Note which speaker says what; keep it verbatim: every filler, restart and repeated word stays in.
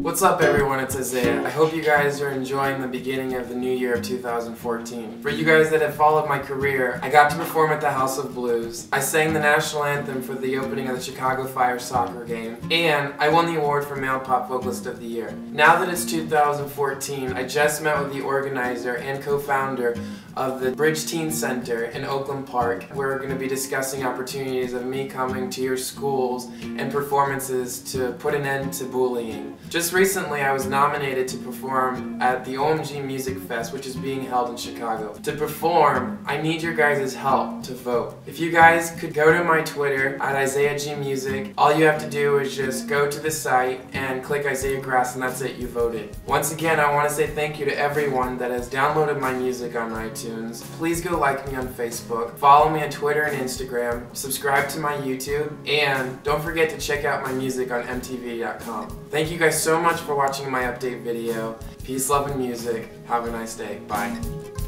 Speaker 1: What's up everyone, it's Isaiah. I hope you guys are enjoying the beginning of the new year of two thousand fourteen. For you guys that have followed my career, I got to perform at the House of Blues. I sang the national anthem for the opening of the Chicago Fire soccer game, and I won the award for Male Pop Vocalist of the Year. Now that it's two thousand fourteen, I just met with the organizer and co-founder of the Bridge Teen Center in Oakland Park. We're going to be discussing opportunities of me coming to your schools and performances to put an end to bullying. Just recently I was nominated to perform at the O M G Music Fest, which is being held in Chicago. To perform, I need your guys' help to vote. If you guys could go to my Twitter at Isaiah G Music, all you have to do is just go to the site and click Isaiah Grass and that's it, you voted. Once again, I want to say thank you to everyone that has downloaded my music on iTunes. Please go like me on Facebook, follow me on Twitter and Instagram, subscribe to my YouTube, and don't forget to check out my music on M T V dot com. Thank you guys so much for watching my update video. Peace, love, and music. Have a nice day. Bye.